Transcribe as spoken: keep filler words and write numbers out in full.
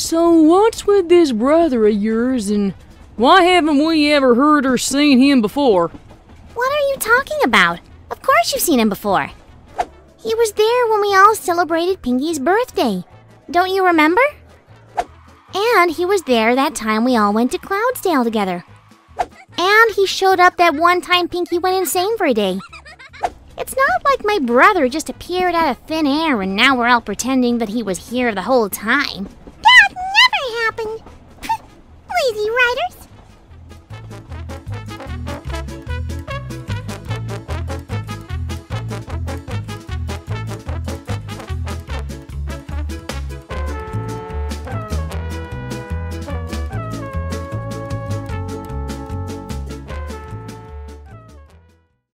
So what's with this brother of yours, and why haven't we ever heard or seen him before? What are you talking about? Of course you've seen him before. He was there when we all celebrated Pinky's birthday. Don't you remember? And he was there that time we all went to Cloudsdale together. And he showed up that one time Pinky went insane for a day. It's not like my brother just appeared out of thin air and now we're all pretending that he was here the whole time. That never happened. Lazy writers.